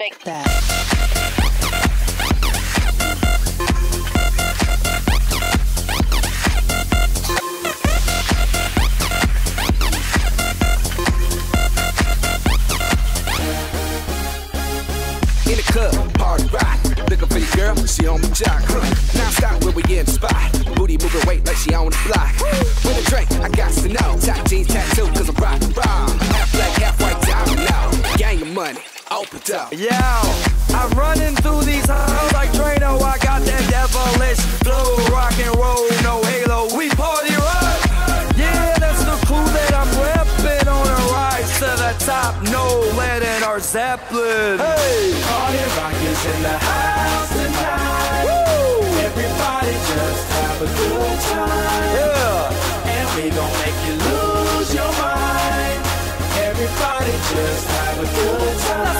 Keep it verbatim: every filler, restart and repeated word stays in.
shake that. In the club, party rock, looking for your girl, she on the jock. Now stop where we in the spot, booty moving weight like she on the block. With a drink, I got to know, top jeans tattoo, cause I'm rock and roll. Half black, half white, diamond now, gang of money, open up. Yo, I'm running through these halls like Drano, I got that devilish flow, rock and roll, no halo, we party rock. Yeah, that's the crew that I'm reppin' on a rise to the top, no lead in our Zeppelin. Hey! Party rock is in the house tonight. Woo! Everybody just have a good time. Yeah! And we gon' make you lose your mind. Everybody just have a good time.